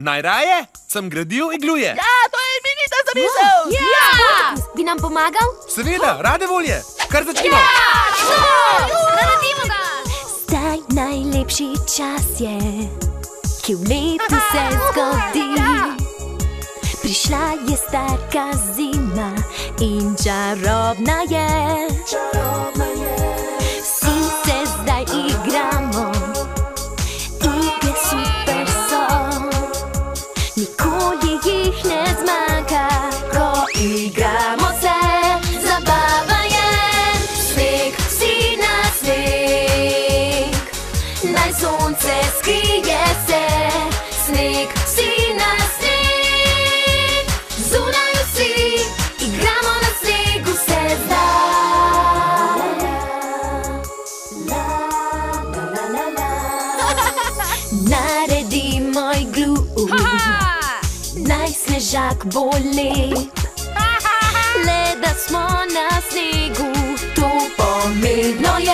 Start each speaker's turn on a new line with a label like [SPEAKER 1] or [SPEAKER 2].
[SPEAKER 1] Najraje sem gradil igluje.
[SPEAKER 2] Ja, to je imenita zamisel!
[SPEAKER 3] Bi nam pomagal?
[SPEAKER 1] Seveda, rade volje. Kar začnimo.
[SPEAKER 3] Naredimo ga! Zdaj najlepši čas je, ki v letu se zgodi. Prišla je starka zima in čarobna je. Vsi se zdaj igramo, igre super so. Nikoli jih ne zmanjka, ko igramo se. Zabava je, sneg, vsi na sneg. Naj sonce skrije se, sneg, vsi na sneg. Zunaj vsi, igramo na snegu se zdaj. Naredimo iglu, naj snežak bo lep. Le da smo na snegu, to pomembno je.